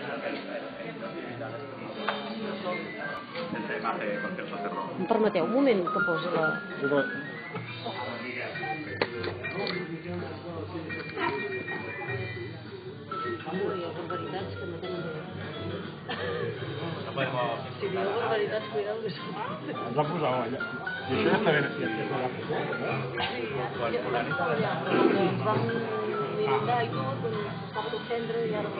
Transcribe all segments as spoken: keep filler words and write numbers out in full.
Em permeteu un moment que posi la... Ui, barbaritats que no tenen bé. Si diu barbaritats, cuidado que són... Ens va posar allà. I això ja està ben... Ja està ben posat, no? Ens vam mirar i tot, estava al centre i ara...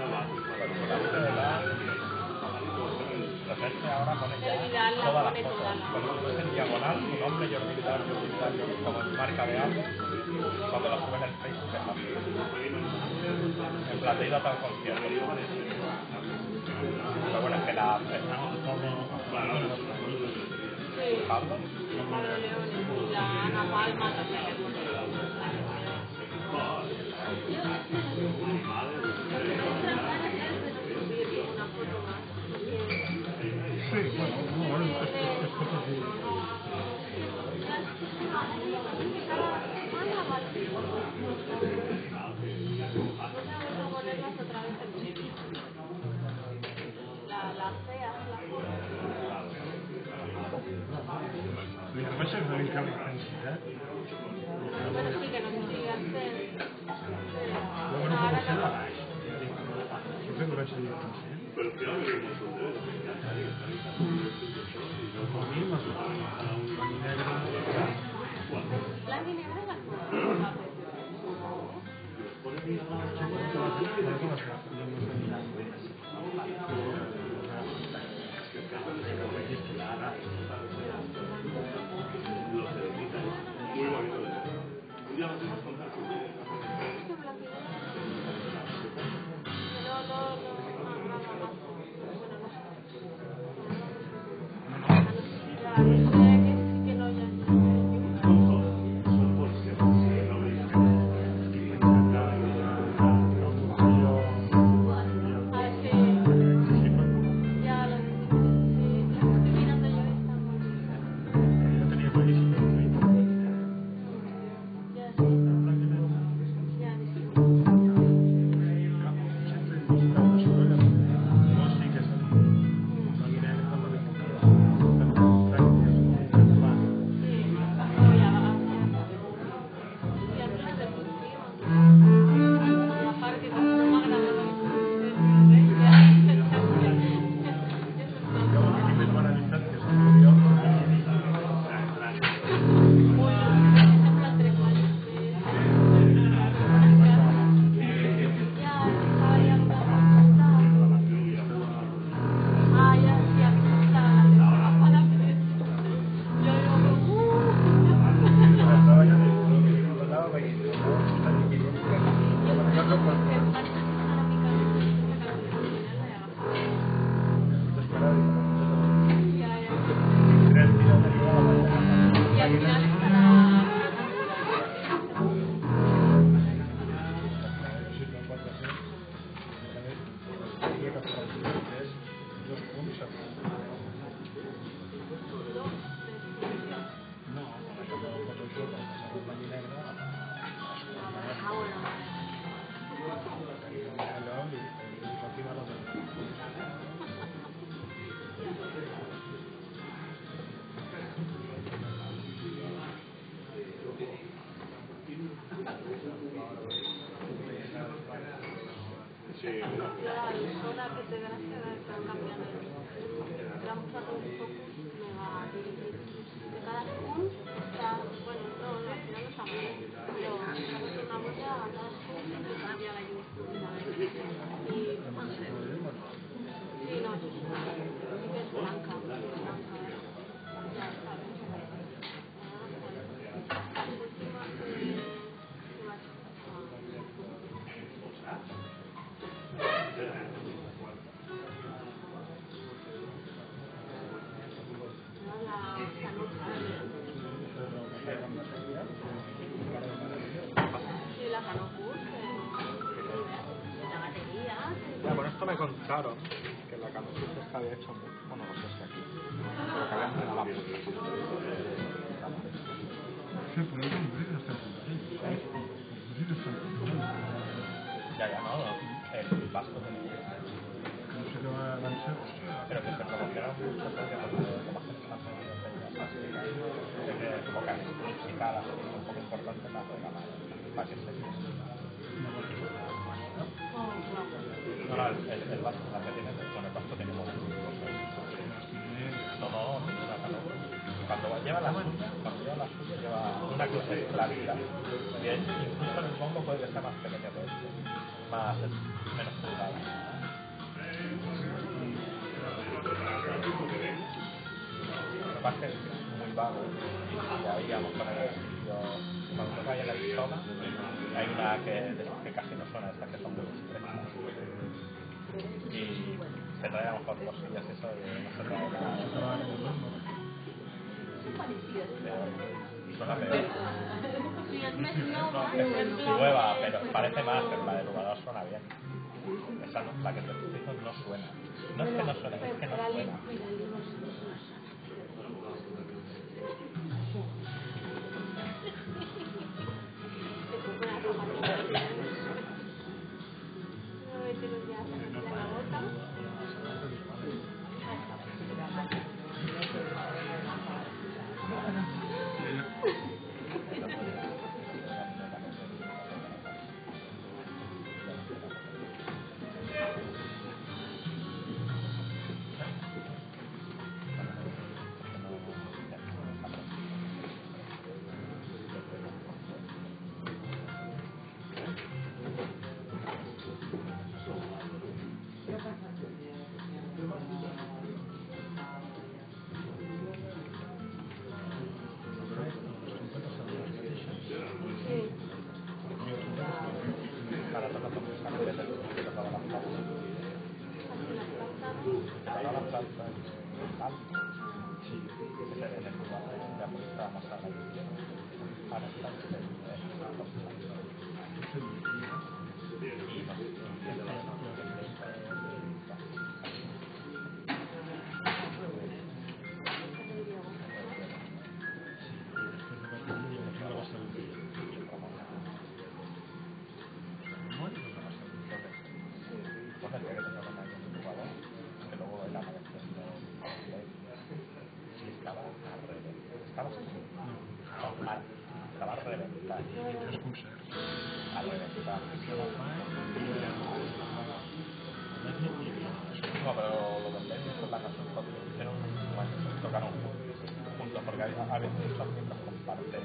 La gente ahora pone ya todas las cosas. Cuando tú ves en diagonal, tu nombre, Jordi Vidal, Jordi Vidal, como marca de algo, cuando lo suben en Facebook es así. En plan, te he ido a tal concierto. Pero bueno, es que la... ¿Pablo? Pablo León, la Ana Palma, no sé qué. Sí, bueno, no, bueno, es cosa así. Las feas, las Mira, va ser una mica l'intensitat. Bueno, sí, que no sé si hacer... Luego no puedo ser la baix. Yo creo que va a ser l'intensitat. Pero que no me Blanc y negro las muy bonito. Un día lo hacemos con No, no, no. Me contaron que la camiseta que había hecho mucho, bueno, no sé si aquí, pero que habían frenado la puerta. Sí, por eso no dices hasta el punto. Ya, ya, no, el vasco tenía. que va a lanzar, pero que se promocionan mucho porque como hacen más sonidos de que como que musical así un poco importante para regalar para que se no, no, el, el, el vasco la que tiene, bueno, el vasco tiene muchas cosas. No, no, tiene una calor. Cuando lleva la suya, cuando lleva la suya, lleva una cosa clarita. Y de hecho, incluso en el bombo puede que sea más pequeño que este, más, menos pulgada. Lo que pasa es que es muy vago y ahí a lo mejor en el sitio, cuando se vaya la pistola, hay una que, que casi no suena, estas que son muy estrechas. Y se trae a lo mejor cosillas eso y no se trae nada. Suena peor. Sí, es más no, No, es nueva, pero parece más, pero la del jugador suena bien. Esa no, la que te digo no suena. No es que no suene, es que no suena. No, pero lo del Lenny con la canción hicieron un año, tocaron juntos, porque a veces muchos miembros comparten,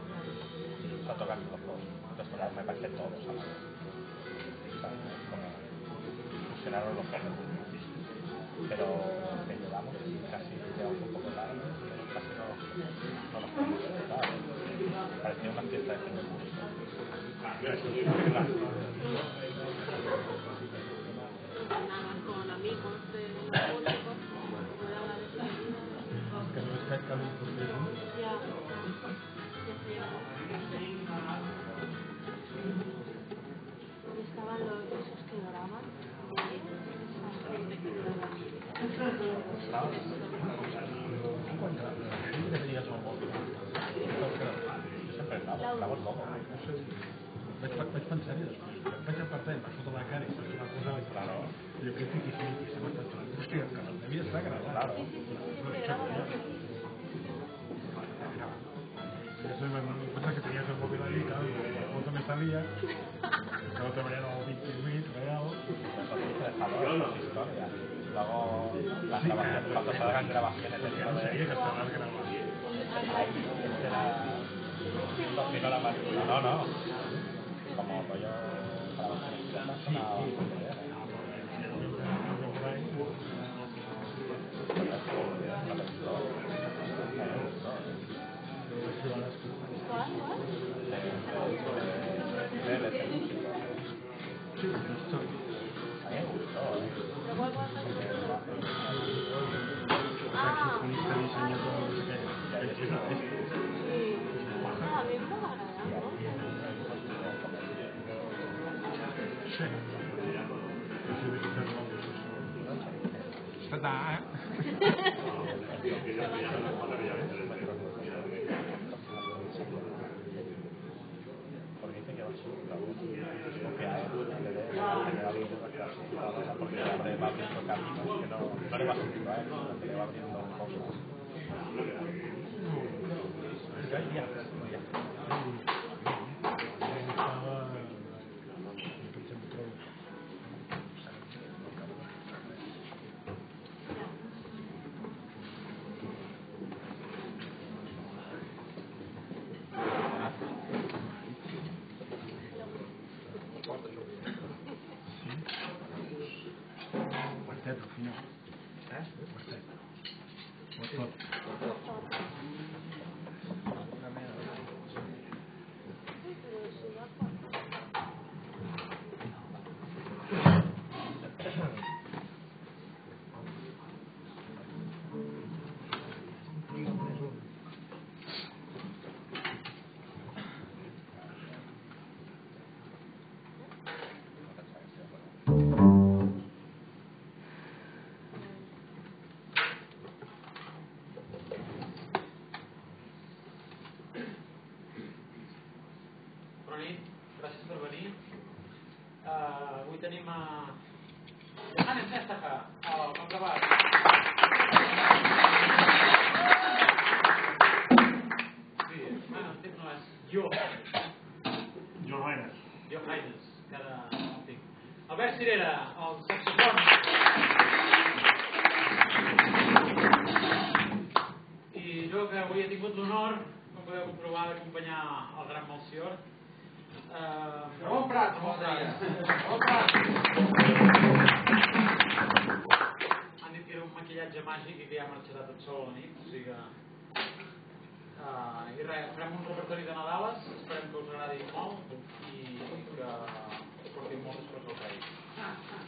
o sea, tocan los dos, entonces tocaron, me parece todos a la vez, o sea, como fusionaron los géneros, pero que llevamos casi llevamos un poco largo, casi no, no nos podemos disfrutar, parecía una fiesta de fin de curso. Con amigos de músicos, puede hablar de su vida. que no es que hay un proceso. Ya, ya se llama. Estaban los esos que graban. Deberías un móvil. Yo sempre gravo, gravo el móvil. Vaig, vaig pensar i després em vaig apartar i em va fotre la cara i vaig una cosa i claro, jo crec que sí, que se m'ha pensat hòstia, que el devia estar gravat claro. Yo pensaba que tenías el móvil ahí, claro, y la foto me salía, estaba trabajando a veinte mil regados. Luego, las grabaciones, cuando salgan grabaciones del No sabía que estaban grabando. ahí será no la máquina, no, no, como rollo grabaciones piratas, sonaba Sedap. Porque dice que va a ser porque a él le debe generar dinero porque va abriendo caminos, que no, no le va subiendo a él, sino que le va abriendo cosas. Yo hay viajes, no viajes. Quartet, al final. Eh? Quartet. Quartet. Gràcies per venir. Uh, avui tenim a... Johannes Nestaja, al contrabaix. Sí, bueno, el temps no és Jo. Johannes. Johannes, que ara el tinc. Albert Cirera, al saxofon. I jo, que avui he tingut l'honor, com podeu comprovar, d'acompanyar el gran Melcior. Uh, Ramon Prat, Ramon Prat. Ramon Prat. Han dit que era un maquillatge màgic i que ja marxarà tot sol a la nit, o sigui que... Uh, I res, farem un repertori de Nadales, esperem que us agradi molt i que us portin moltes coses al país. Ah, ah.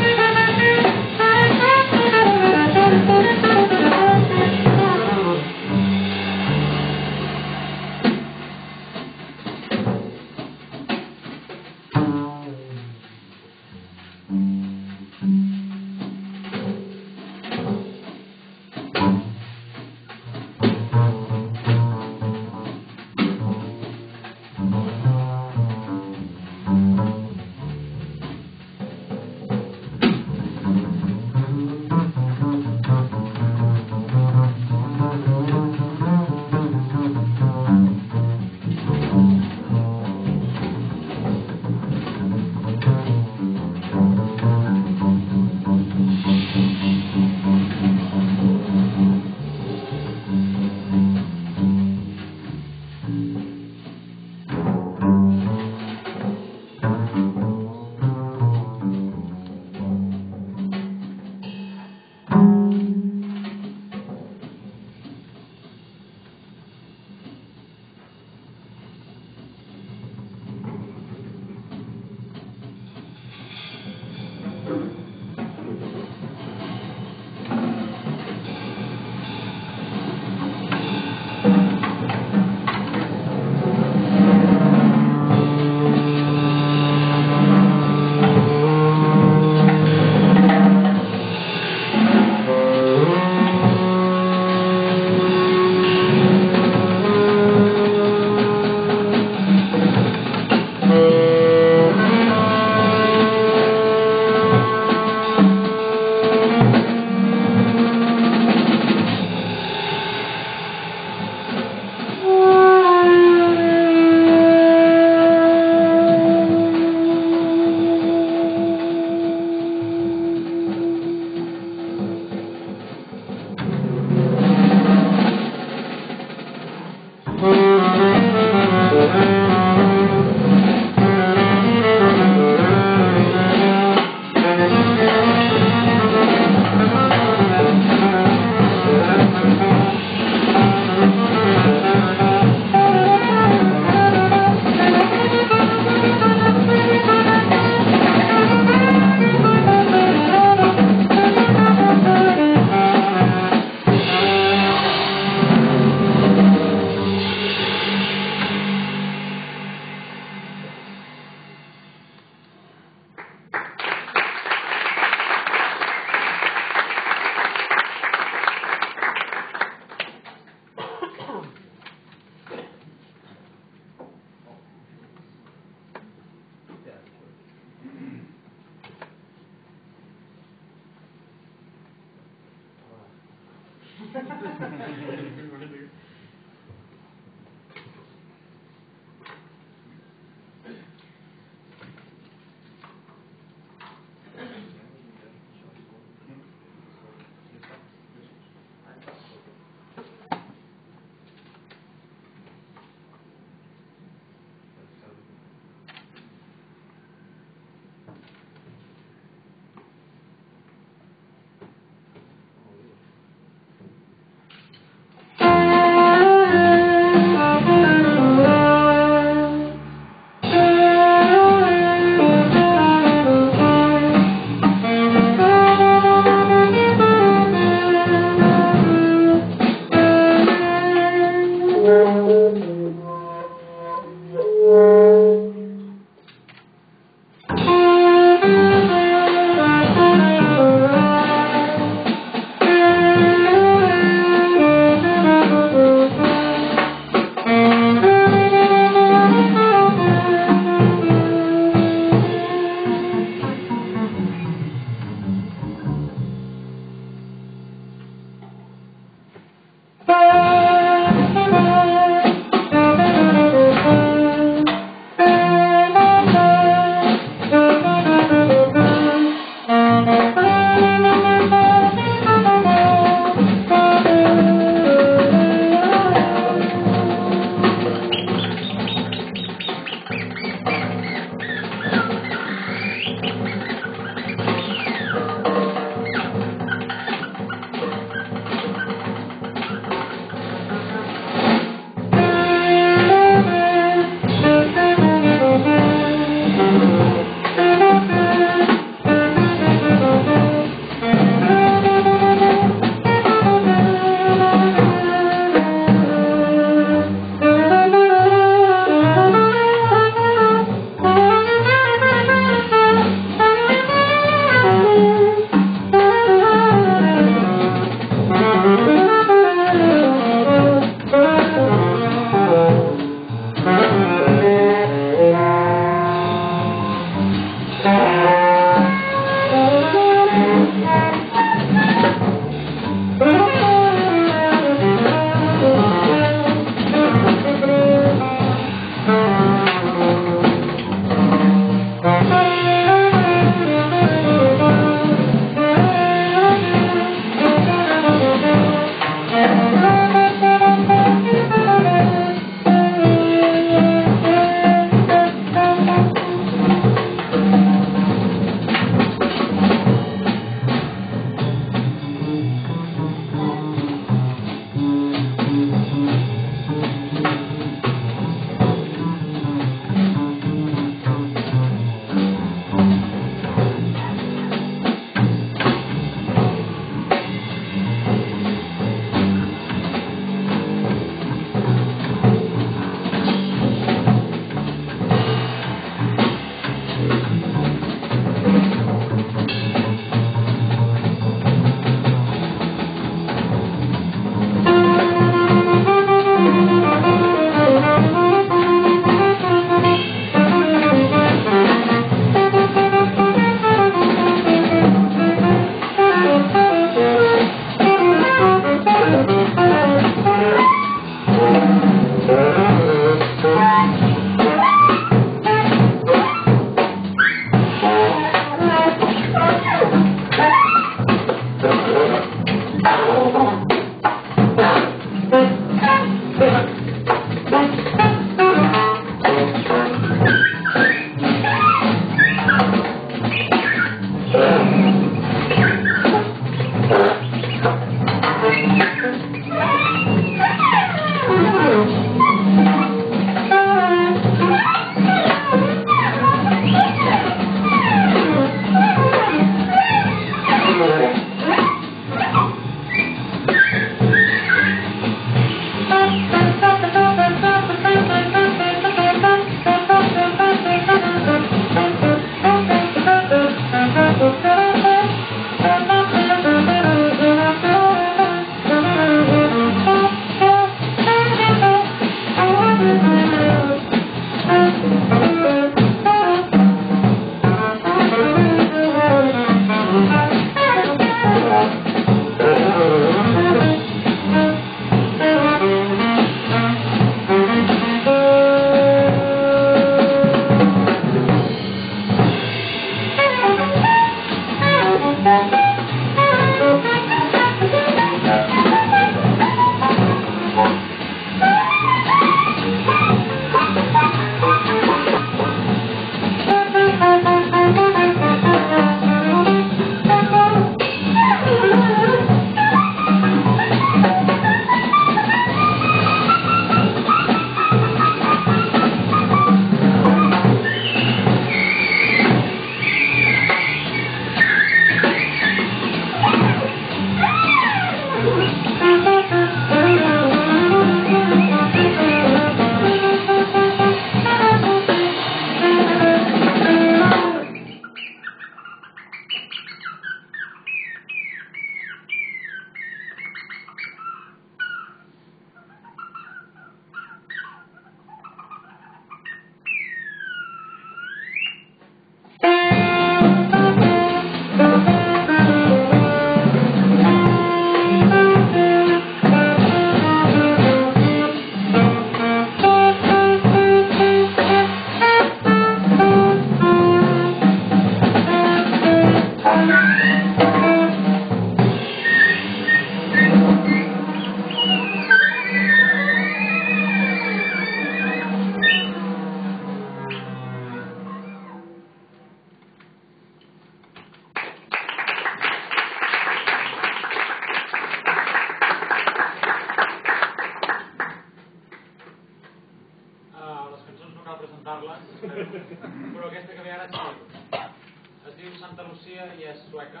trobar-les, però aquesta que ve ara sí. Es diu Santa Lucia i és sueca.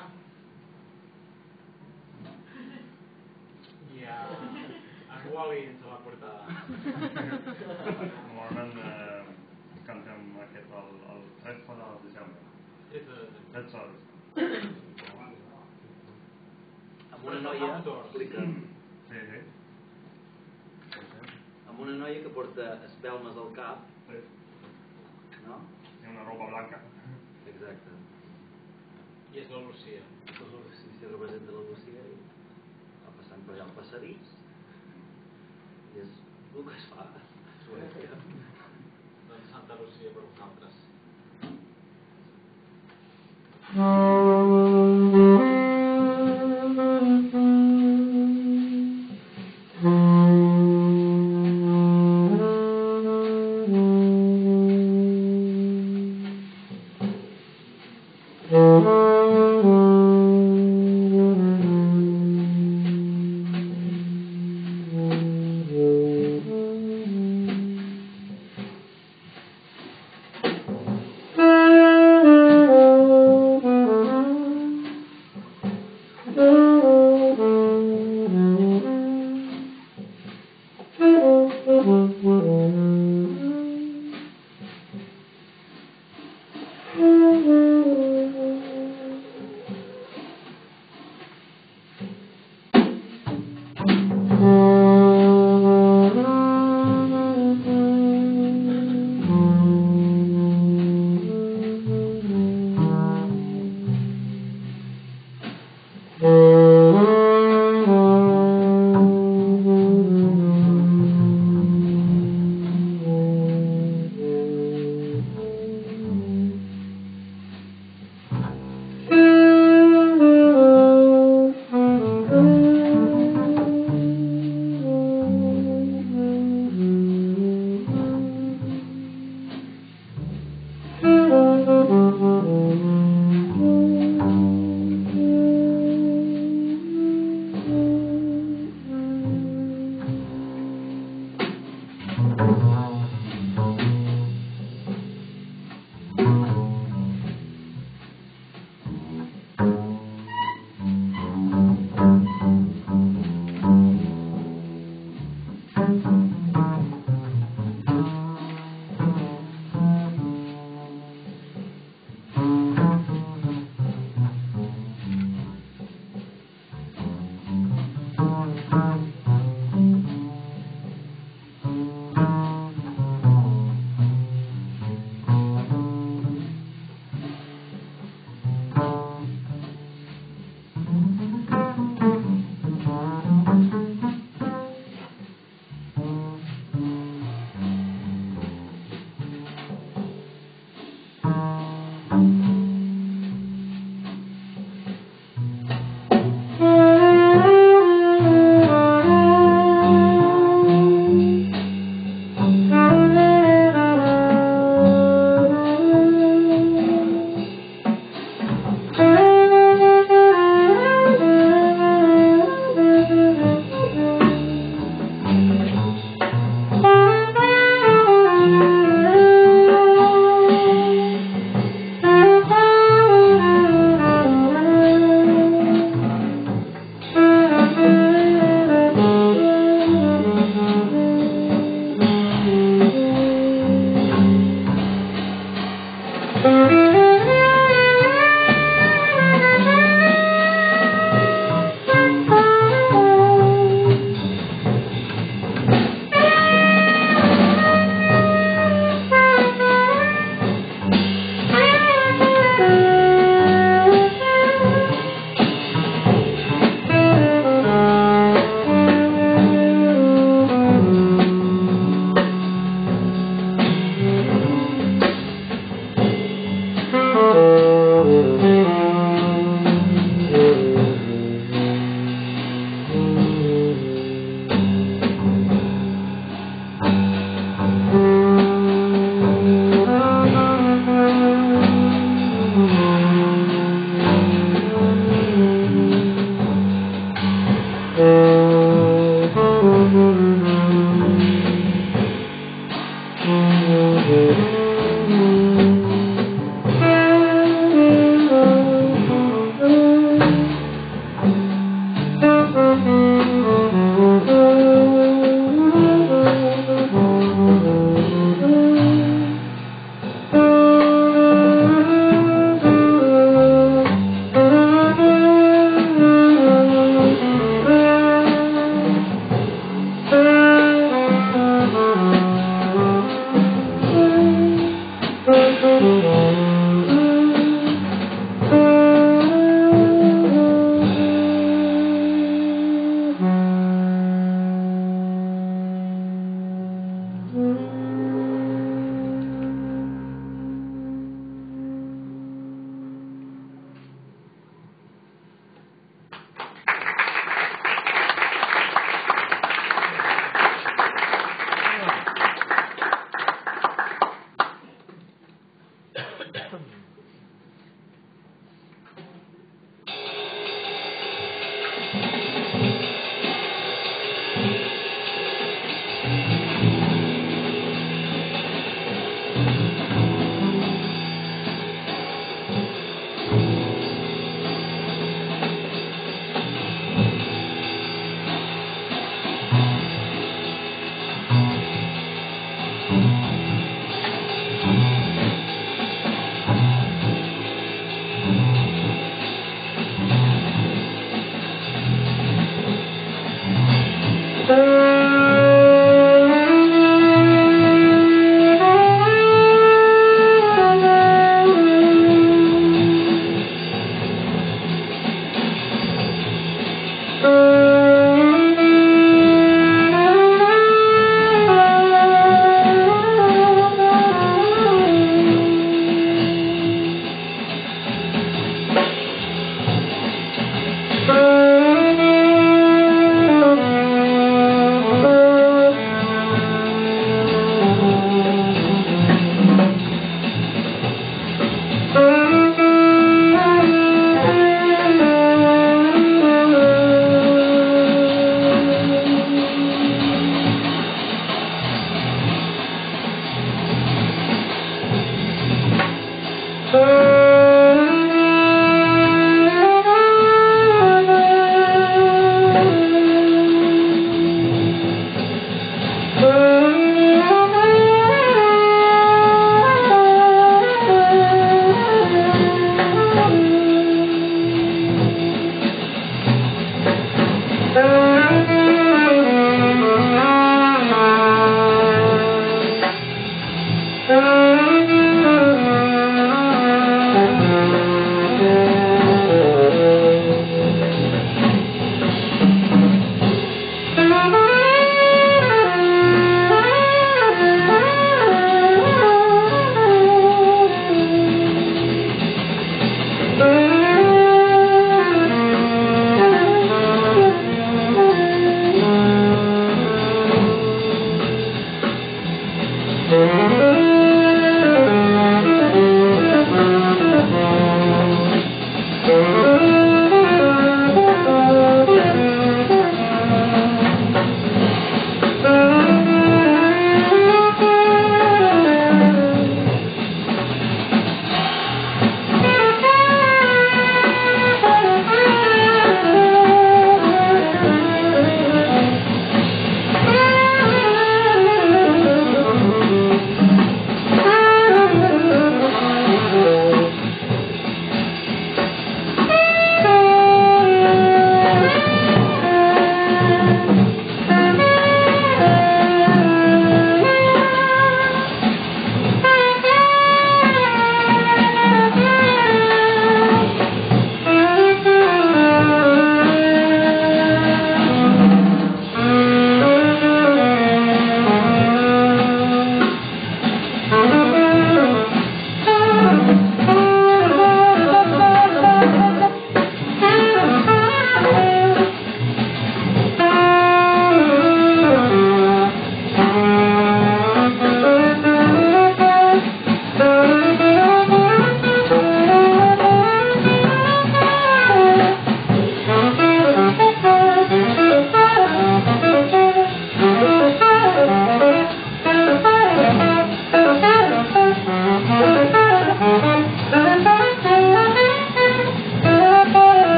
I a, en Wally ens l'ha portada. Normalment eh, cantem aquest, el, el tretze de desembre. tretze de desembre. Amb una noia explica... Sí, sí. Amb una noia que porta espelmes al cap. Sí. No? I una roba blanca. Exacte. I és la Lucia. La Lucia representa la Lucia i va passant per allà el passadís i és el que es fa a Suècia. Doncs Santa Lucia per vosaltres. Mm-hmm.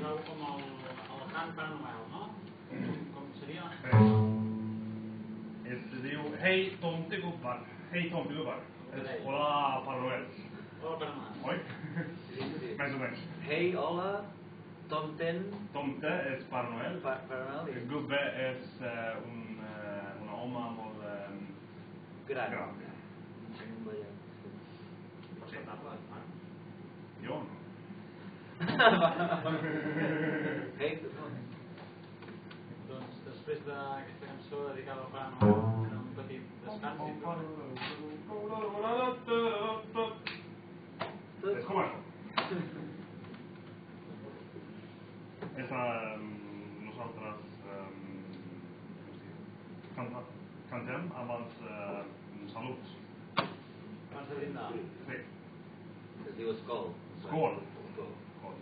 algo com el, el cant per Noel, no? Com seria? Es diu Hei tomtegubbar. Hei tomtegubbar. És hola Pare Noel. Hola per Noel. Oi? Més o menys. Hei, hola, tomten, Tomte és Pare Noel. per Noel, i Gubbe és eh, un, eh, una home molt eh, gran. gran. Sí. Jo no. Hei, Doncs després d'aquesta cançó dedicada al Pare Noel, farem un petit descans i tot. És com això. És, eh, nosaltres eh, canta, cantem amb els eh, saluts. Abans de brindar. Sí. es diu Skol. Skol. Skol. Skol.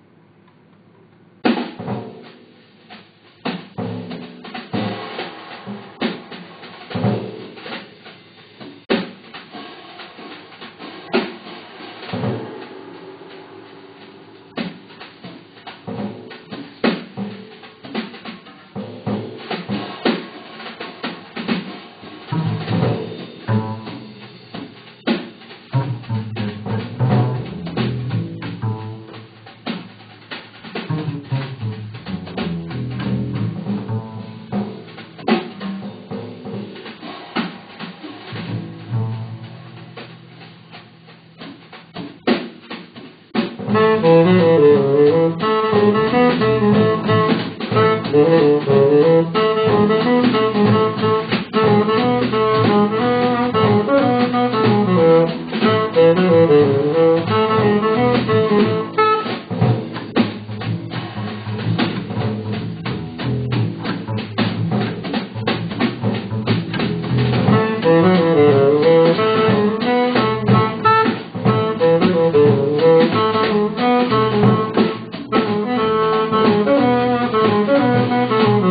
Thank you.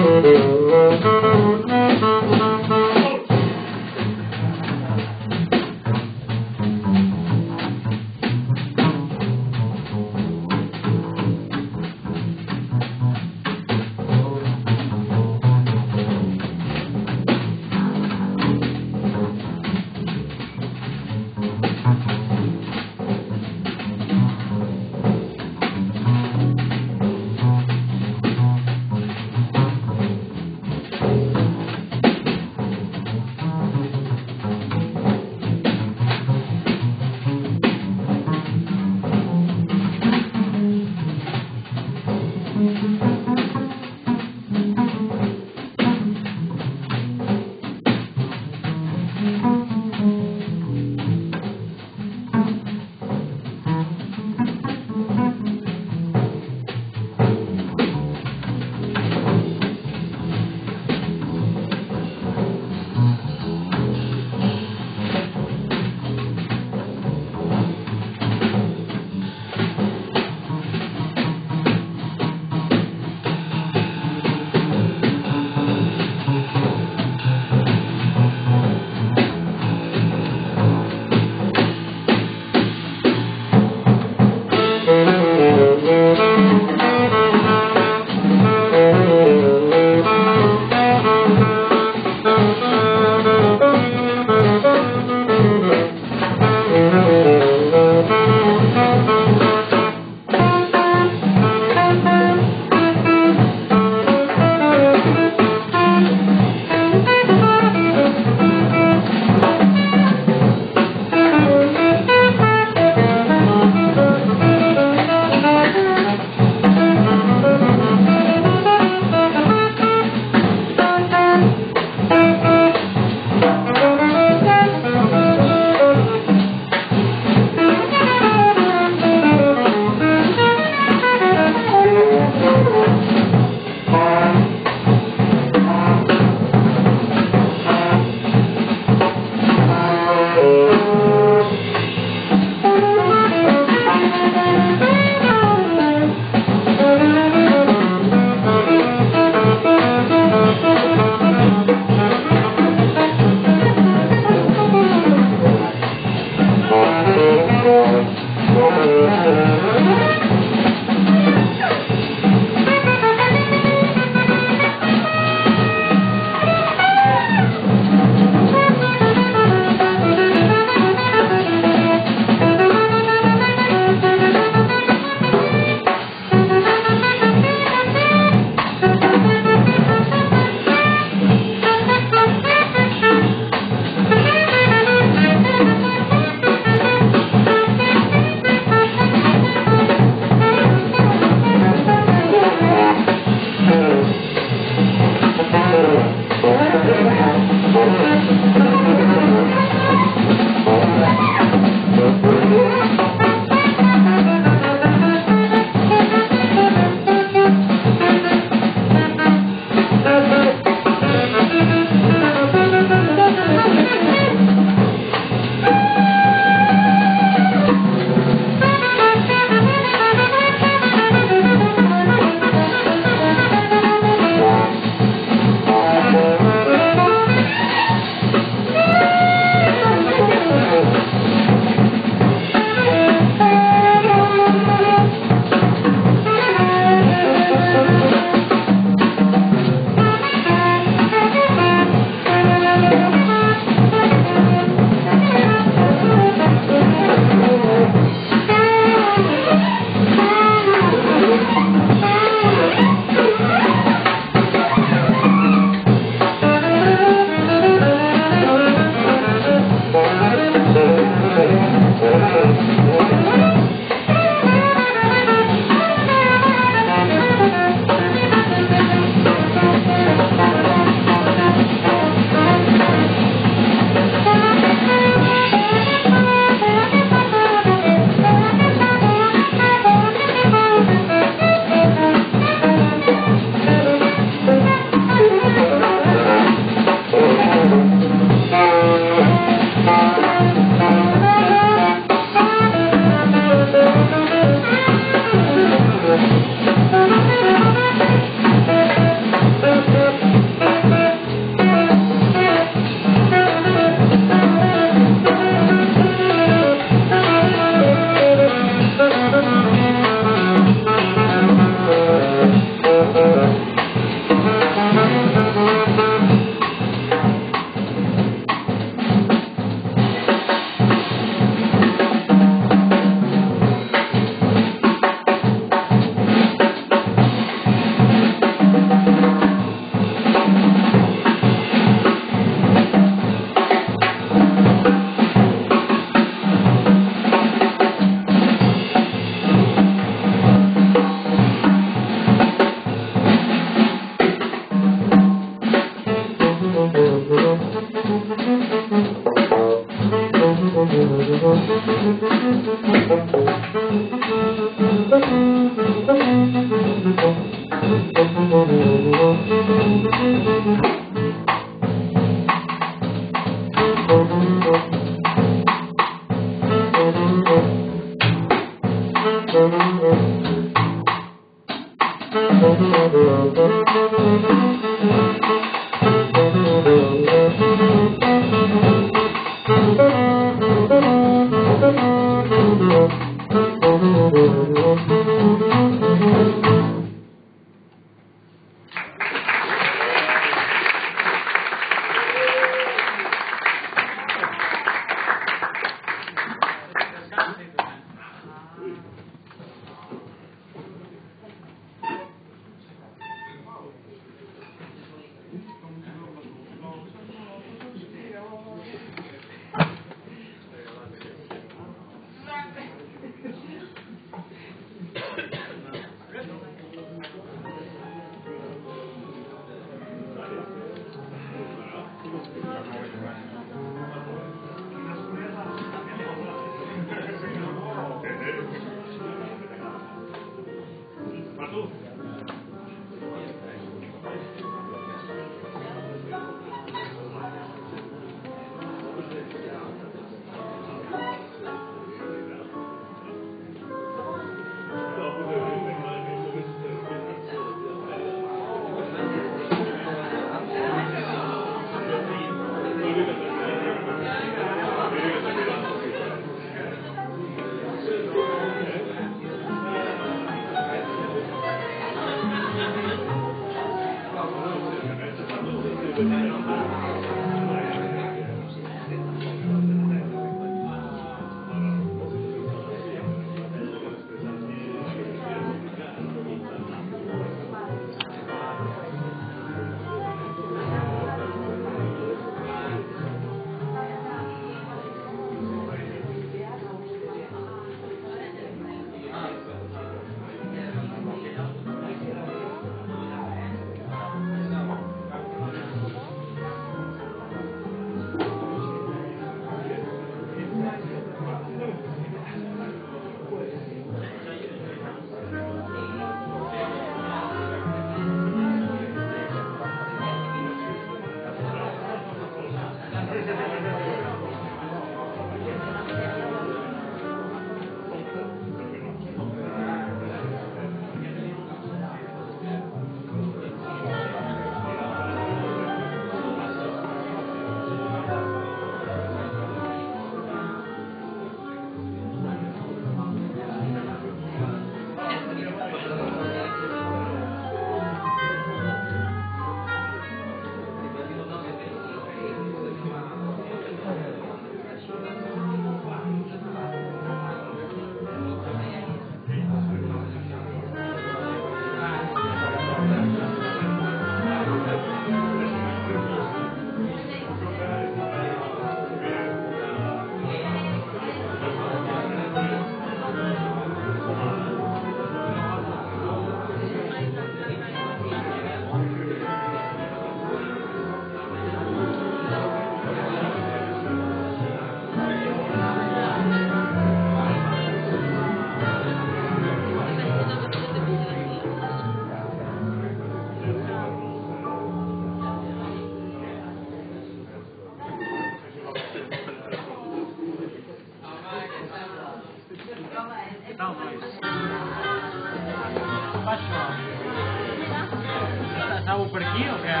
Estàveu per aquí o què?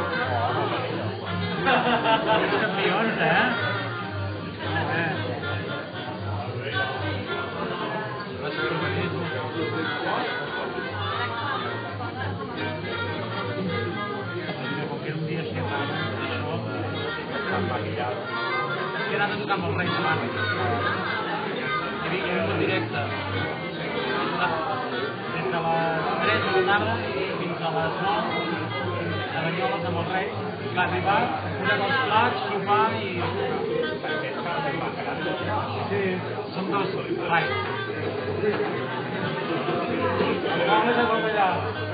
Campions, eh? Molt bé. Com que era un dia així raro, això, tan maquillat. He anat a tocar amb els Reis abans. Hi havia un directe. Des de les tres de la tarda fins a les nou de Banyoles amb els Reis, va arribar, posem els plats, sopar i... Sí, són dos Reis. Vamos a por allà.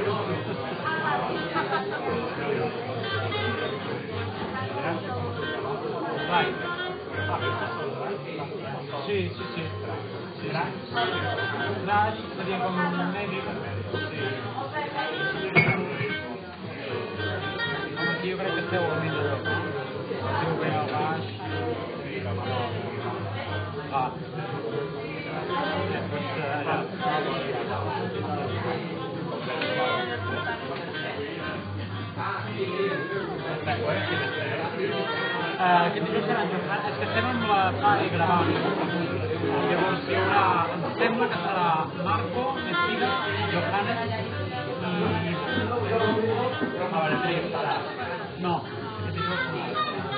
Vai. Sí, sí, sí. Grans. Grans. baix seria com un medi. Aquí jo crec que esteu al millor lloc, no? Esteu bé al baix. Ah. Després allà. Aquest dilluns serà Johan, és que estem amb la F A E gravant. Llavors hi haurà, em sembla que serà Marco, Messina, Johannes i... A veure, tres estarà. No, aquest dilluns no.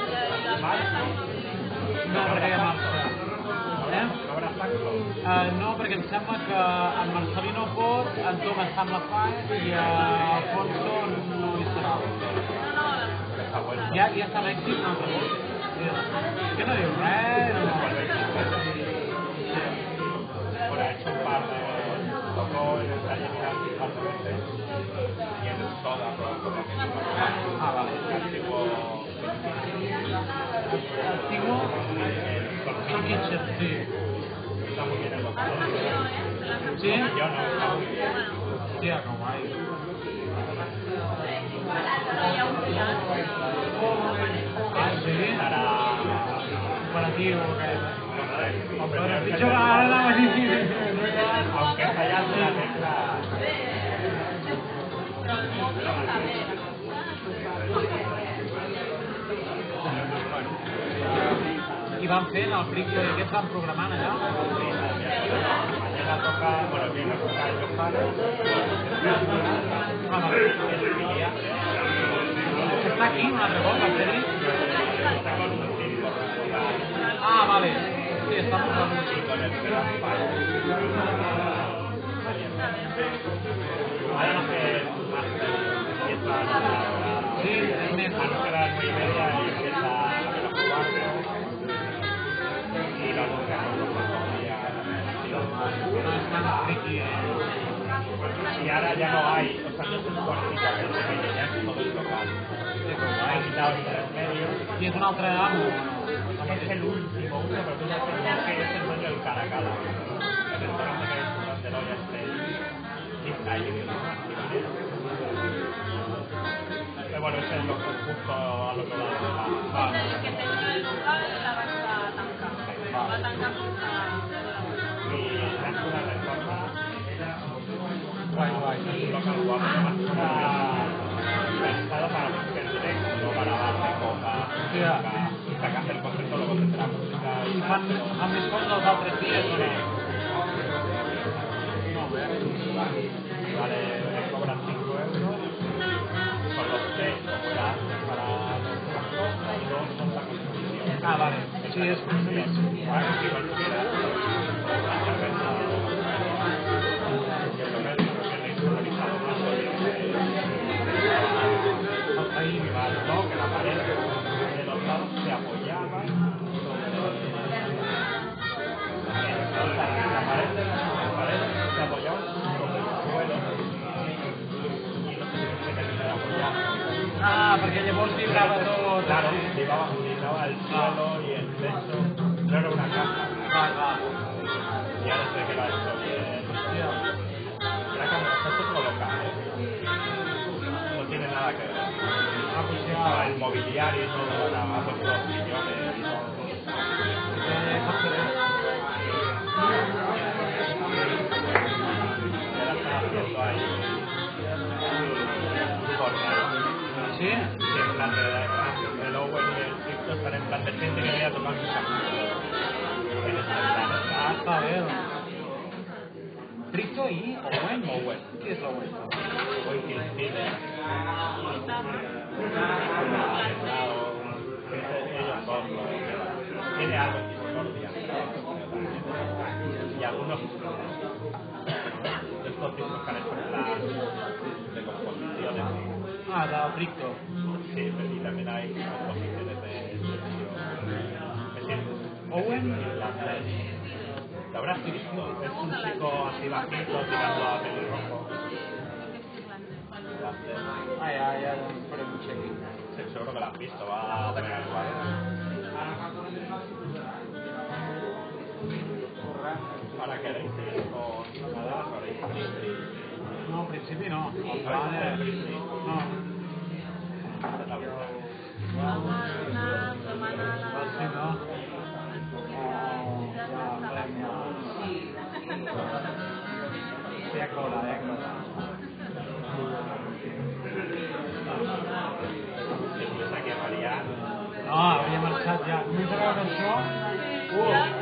No, perquè hi ha marxa. Eh? No, perquè em sembla que en Marcelí no pot, en Tom està amb la F A E i Alfonso no hi serà. Ja, ja està l'èxit, no? Que no diu res, no? Bueno, ha hecho un par de... Tocó en el taller Mirante un par de veces y en el Soda, por la que... Ah, vale. Antiguo... Antiguo... Son Kitchen, sí. Está muy bien el local. ¿Sí? Yo no, está muy bien. Hòstia, que guai. Ah, sí? Para... Operatiu, què? Hombre, Però pitjor que ara la venir. aunque haya una tecla... I van fent el fric i aquests van programant allà? Mañana toca, bueno, viene a tocar Johannes. Ah, vale. Està aquí un altre cop, el Cedric? Ah, vale. Sí, està molt bé. Ahora no sé más. Sí, és més. A no ser las nueve y media y empieza a ver los cuatro. Y la música no lo ya. No és tan friqui, eh? Y ahora ya no hay, o sea, no es un cuartito que se ve, ya es todo el local. Ha quitado el intermedio. I és un altre amo? Es el último uno, pero tú ya piensas que es el dueño del Caracala. El restaurante que es donde no ya esté. Y está ahí, ¿no? Pero bueno, ese es lo que justo al otro lado de la... El que tenia el local la va tancar. Va tancar sense... Y la una reforma... Guai, guai. Es un local guapo, además está pensado para música en directo, no para bar de coca. Hòstia. Sacas el concepto, luego tendrá música... I fan, fan més coses els altres dies, o no? Molt bé. Vale, me cobran cinco euros con los tres como era antes para los trabajos y luego son la construcción. Ah, vale. Sí, és consumit. Bueno, si cualquiera, la cerveza y el comer que le he organizado más de ahí, ¿no? Que la pared de los lados se apoyaba la pared de la pared se apoyaba sobre el suelo y no se tenía que terminar apoyando. Ah, perquè llavors vibrava tot. Claro, vibraba, vibraba el suelo y el techo, no era una caja. Va, va. Y ahora sé que lo ha hecho bien. La cámara está todo local, ¿eh? No tiene nada que ver. Ha puesto el mobiliario y todo, ha puesto los sillones y todo. Eh, no sé. Ya la están haciendo ahí. Jornada. Sí? Sí, en plan de el Owen y el Crypto están en plan de gente que viene a tocar música. En este plan. Ah, està bé. Tricto i Owen? Owen. Què és Owen? Owen Kilcide. Ellos dos lo llevan. Tiene algo en Discordia. Y algunos de estos discos que han hecho en plan de composiciones. Ah, del Tricto. Sí, y también hay composiciones de Owen irlandés. ¿Lo habrás visto? Es un chico así bajito tirando a pelirrojo. Irlandés. Ah, ja, ja, farem un check-in. Sí, seguro que lo has visto, va a tener el cuadro. ¿Para qué le dices? Con nada. No, al principi no. El pla era... No. Sí, no? Sí, a cobrar, eh? No, havia marxat ja. Comença a veure això. Uh!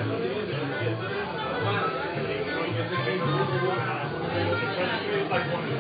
Like one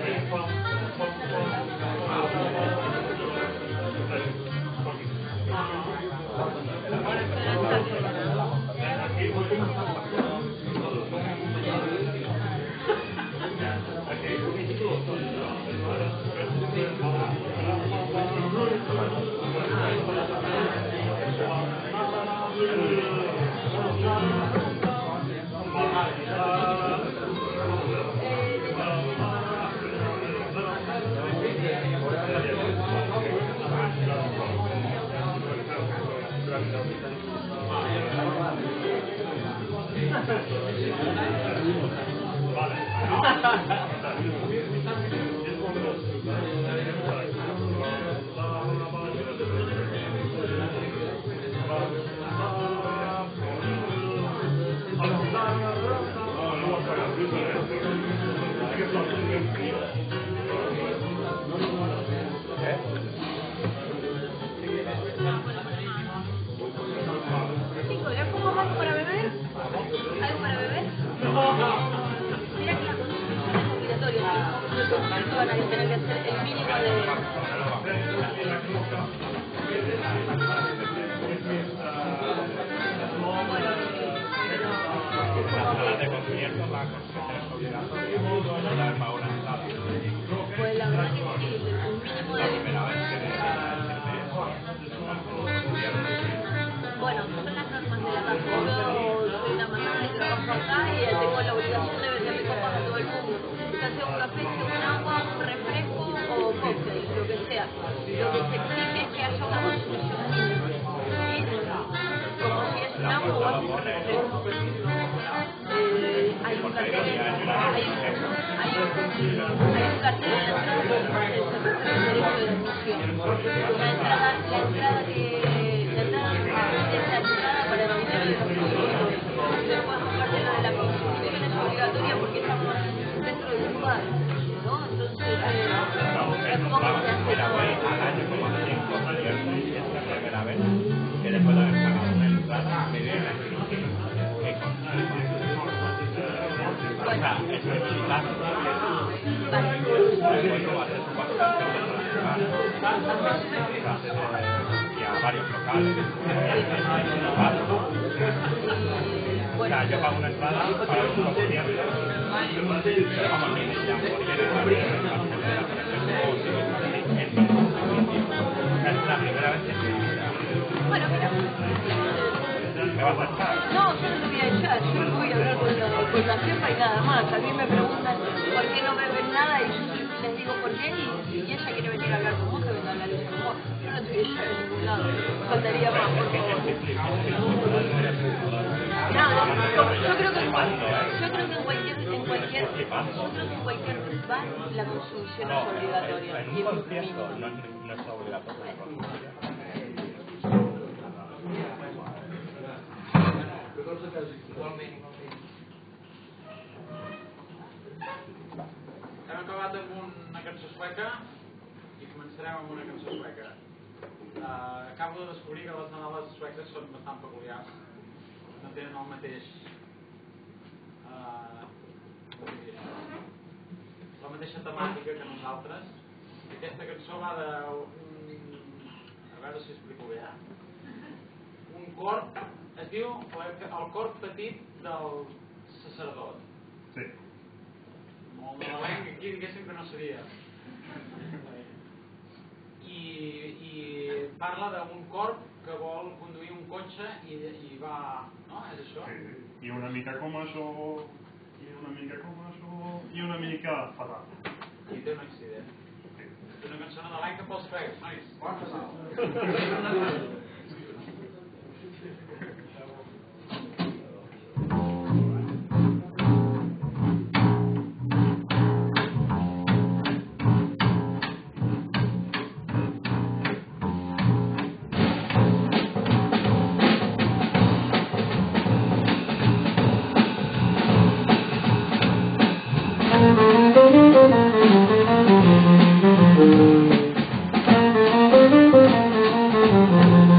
entonces van a tener que hacer el mínimo de... Bueno, de concierto, la construcción es obligatoria, no la arma una entrada. pues la verdad que sí, el mínimo La de... primera vez que de Bueno, son las normas de la casa. Yo soy una mamá y trabajo acá y tengo la obligación de venderle cosas a todo el mundo. Ya sea un café, sea un agua, un refresco o cóctel, lo que sea. Lo que se exige es que haya una consumición mínima. ¿Sí? Como si es un agua o es un refresco. Eh, hay un cartel, hay un, hay un, hay un cartel de entrada que se refiere al derecho de admisión. La entrada, la entrada que la entrada es la entrada para el dinero de los consumidores. Después aparte lo de la consumición es obligatoria porque estamos dentro del lugar, ¿no? Entonces eh, es como que se hace todo. al año como cinco conciertos y es la primera vez que después de haber pagado una entrada me viene a decir que consigo. O sea, es militar. Vale. Después lo va a hacer su bastante y a varios locales. O sea, yo pago una entrada para un concierto, pero vamos, ni ya porque es la primera vez que se Bueno, mira. ¿me vas a echar? No, yo no te voy a echar, yo voy a hablar con la, con la jefa y nada más. A mí me preguntan por qué no beben nada y yo les digo por qué y, y ella quiere venir a hablar con vos, que venga a hablar ella con vos. Yo no te voy a echar de ningún lado, faltaría más, por favor. Nada, yo creo que en cualquier, yo creo que en cualquier, en cualquier, yo creo que en cualquier bar la consumición es obligatoria. En un concierto no, no es obligatorio la consumición. Hem acabat amb una cançó sueca i començarem amb una cançó sueca. Uh, acabo de descobrir que les novel·les sueques són bastant peculiars. No tenen el mateix... Uh, com diria això? La mateixa temàtica que nosaltres. Aquesta cançó va de... Un, a veure si explico bé, eh? Un corp, es diu el corp petit del sacerdot. Sí. Molt nadalenc, aquí diguéssim que no seria. I, i parla d'un corp que vol conduir un cotxe i, i va... No? És això? Sí. I una mica com això... I una mica com això... I una mica fatal. I té un accident. Sí. És una cançó nadalenca pels suecs, nois. Bon Nadal. Thank you.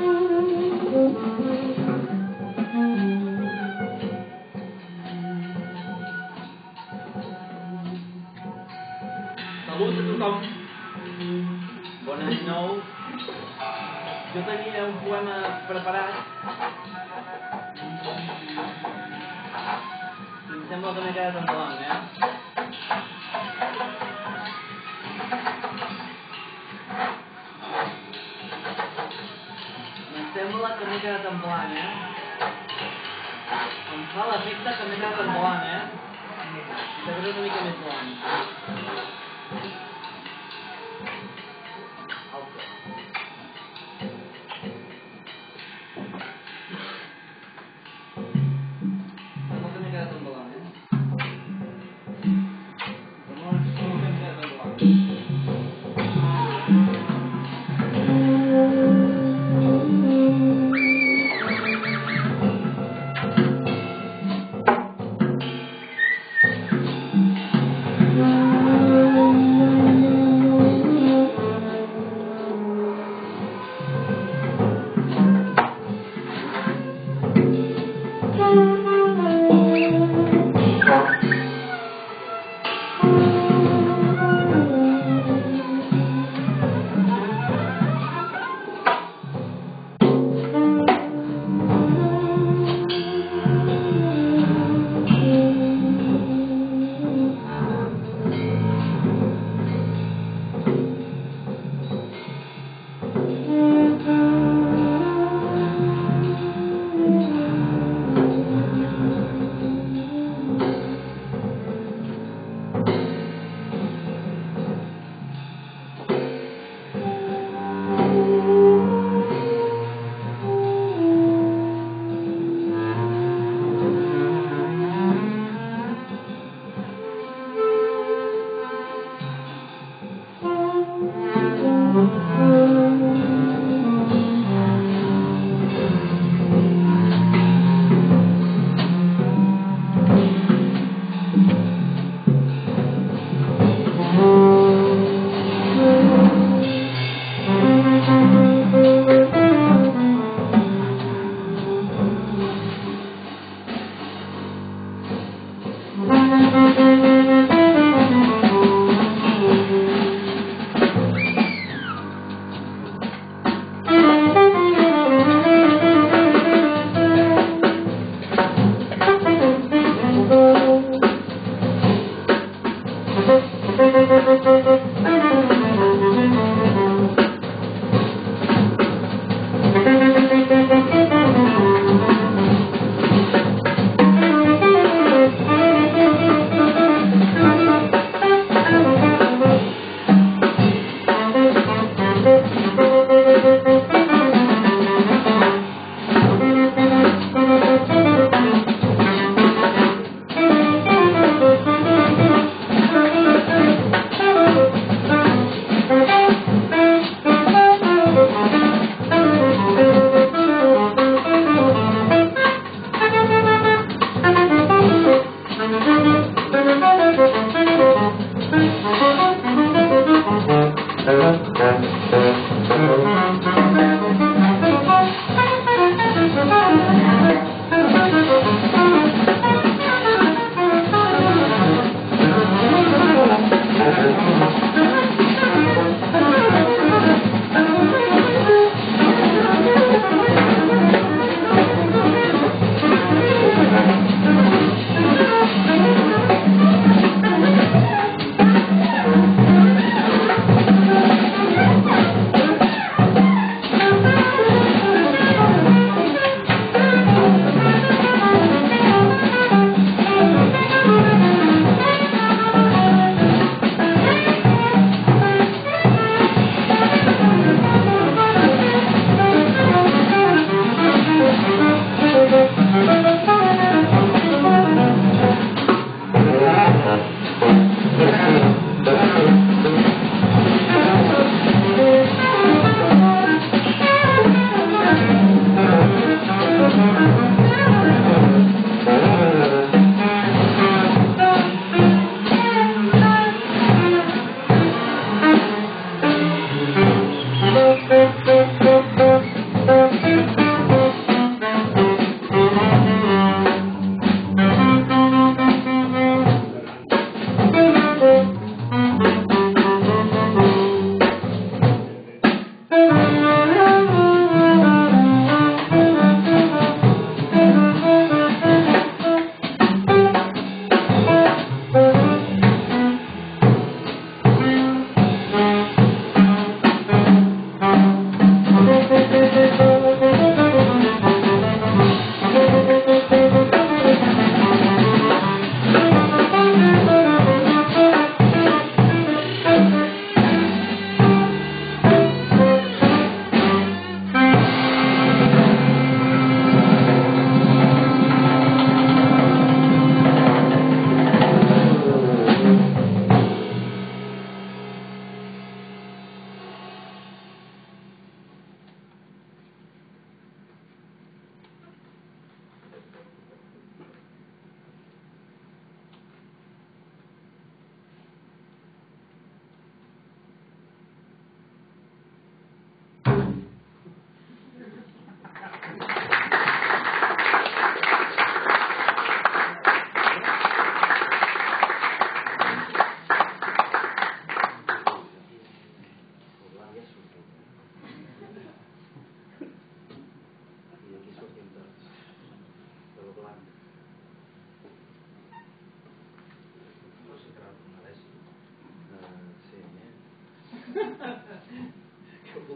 Salut a tothom. Bon any nou. Jo tenia un poema preparat. Em sembla que m'he quedat en blanc, eh? Em sembla que m'he quedat en blanc, eh? Em fa l'efecte que m'he quedat en blanc, eh? T'agrada una mica més blanc.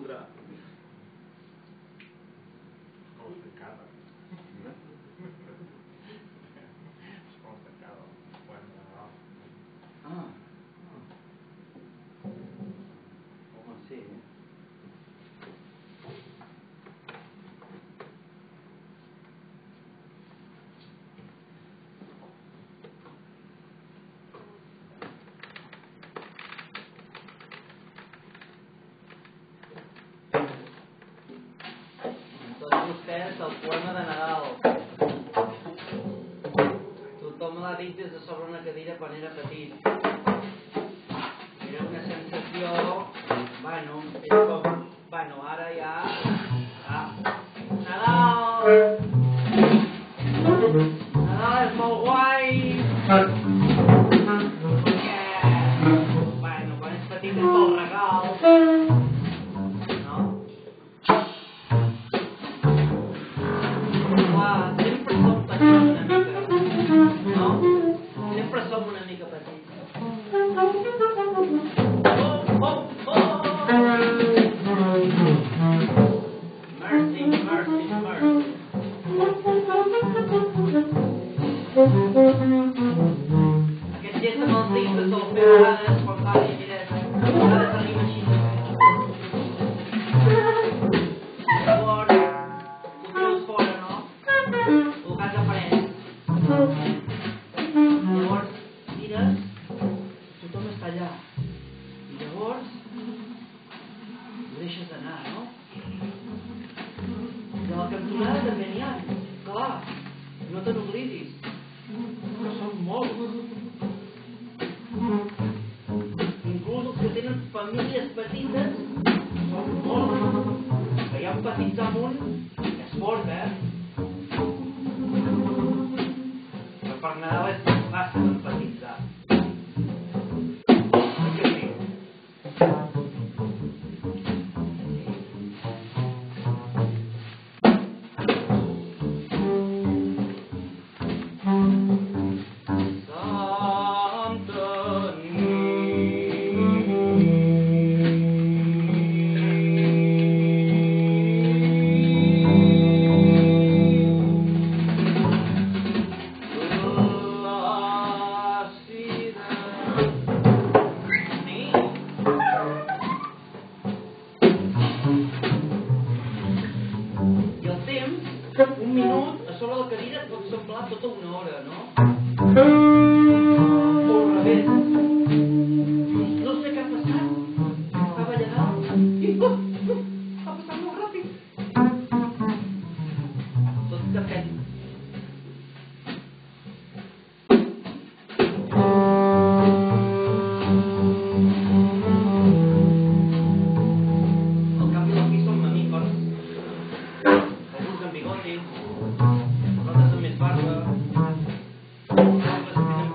durar. Com tancada. Com tancada. Quan de Nadal. Ah. Home, sí, eh? Tots vostès, el poema de Nadal. Tothom l'ha dit des de sobre una cadira quan era petit. Era una sensació, bueno, és com, bueno, ara ja, ah, Nadal! Nadal és molt guai! Perquè, bueno, quan ets petit és pel regal. No? Clar, sempre som petits una mica, no? Sempre som una mica petits. Oh, oh, oh! Mercy, mercy, mercy. Aquest gest amb els dits de sol fer a vegades quan va dir, mira, a vegades arriba així. Llavors, ho treus fora, no? El que has après. Llavors, mires, tothom està allà. I llavors, ho deixes anar, no? De la cantonada també n'hi ha. Clar, no te n'oblidis. Però són molts. Inclús els que tenen famílies petites són molts. Que hi ha un petits amunt que és fort, eh? Però per Nadal és fàcil empatitzar. Oi que sí? Un minut a sobre la cadira pot semblar tota una hora, no? O al revés. No sé què ha passat. Estava allà dalt i uh, uh, ha passat molt ràpid. Tot depèn. Al cap i a la fi som mamífers. Alguns amb bigotis, nosaltres amb més barba, nosaltres tenen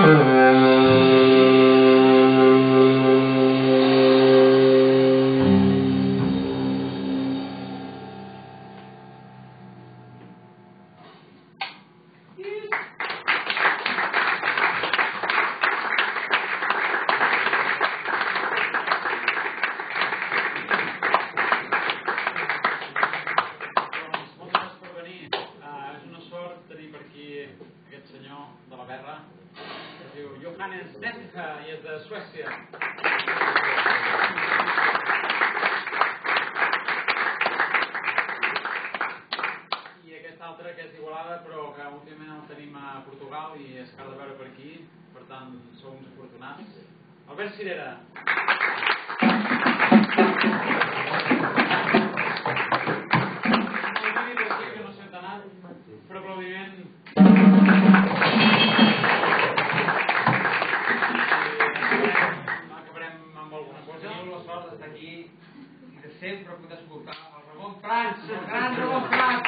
Albert Cirera. Que no sent anat, però aplaudiment. Acabarem amb alguna cosa. Teniu la sort d'estar aquí i de sempre poder escoltar el Ramon Prats, el gran Ramon Prats.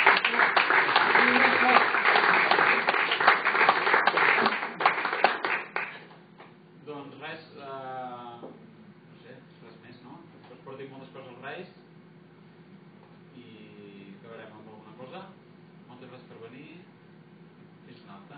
Doncs res, eh, no sé, res més, no? Us portin moltes coses als Reis i acabarem amb alguna cosa. Moltes gràcies per venir. Fins una altra.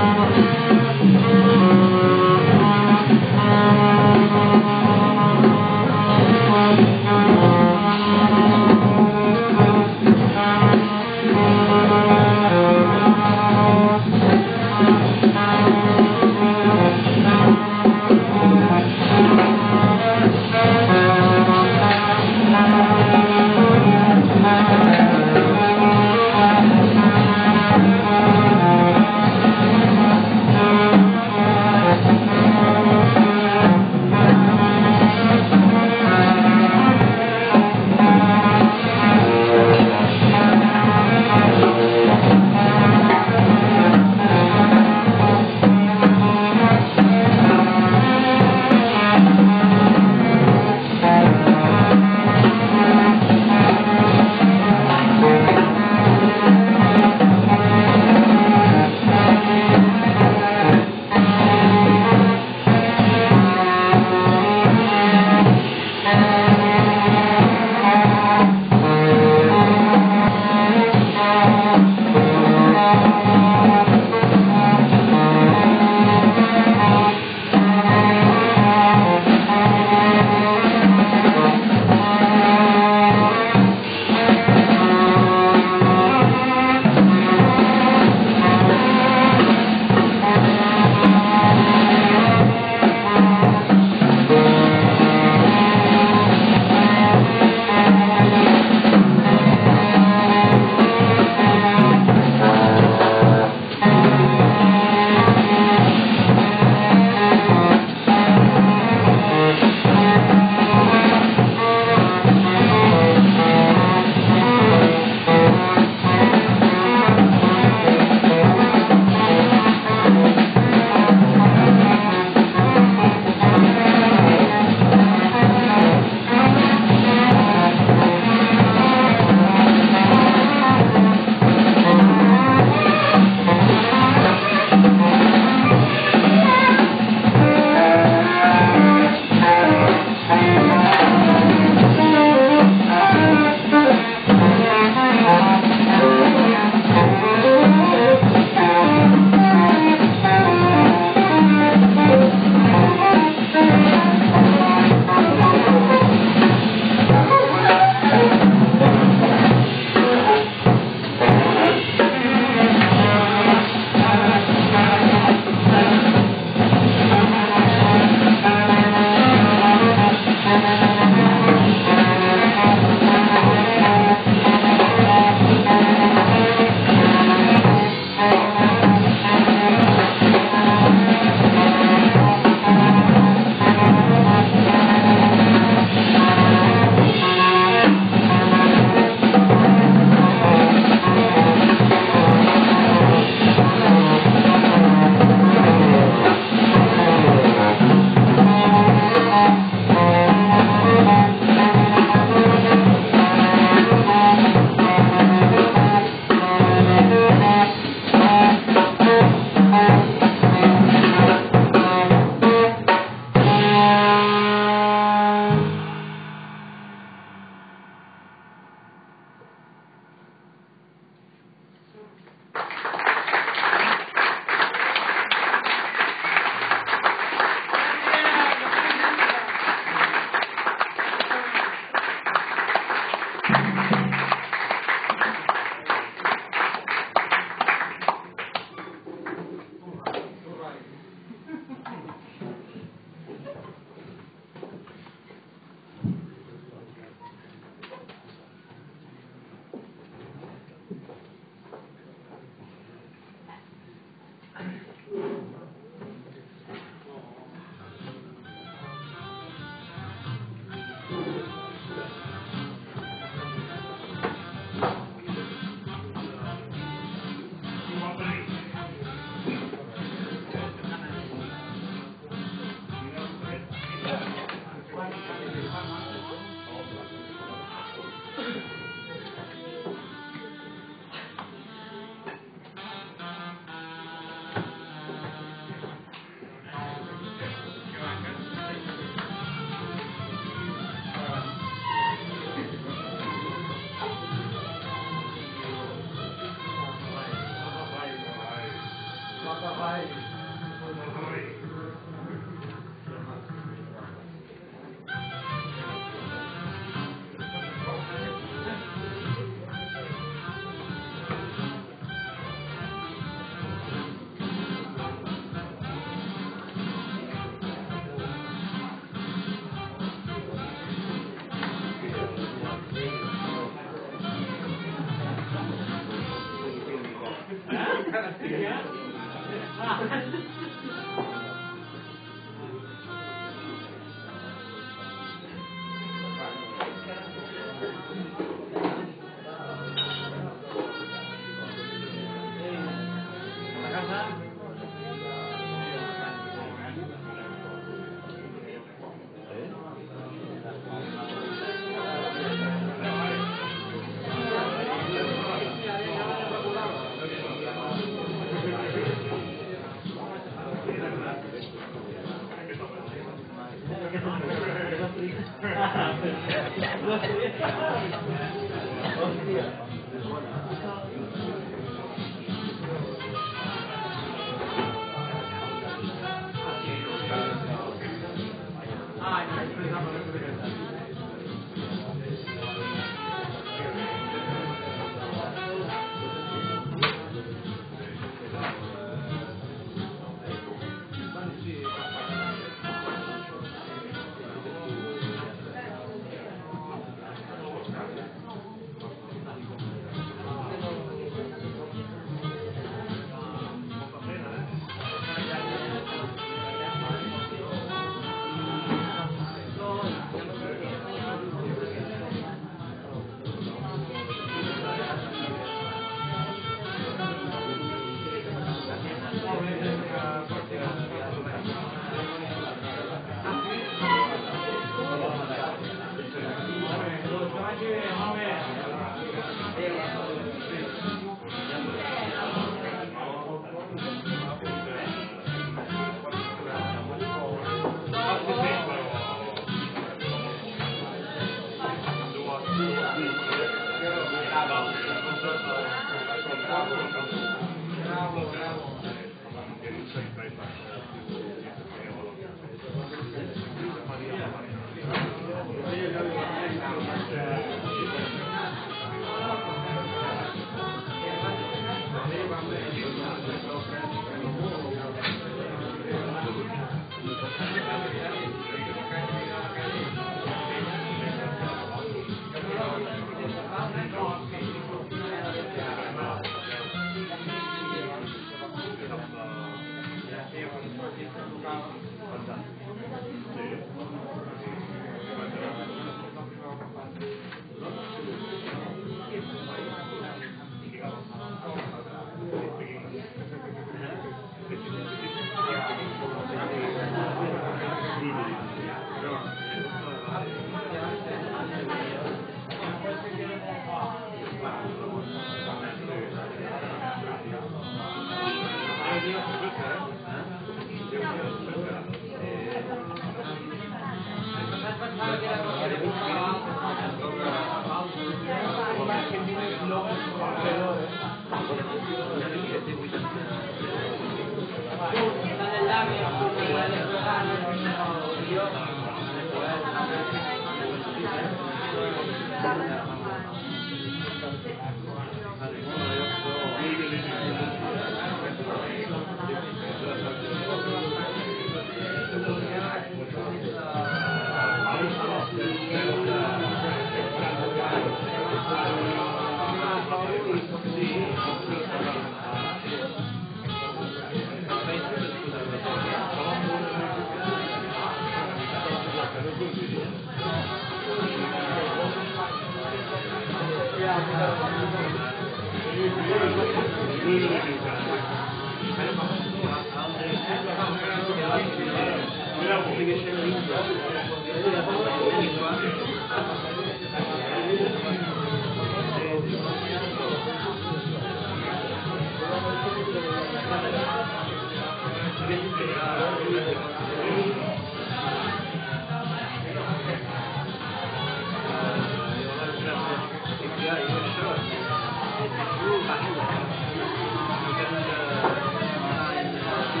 Thank you.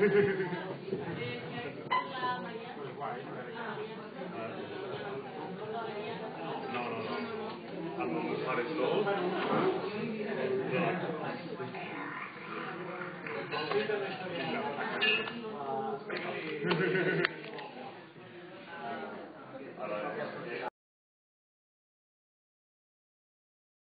No, no, no. El faristol...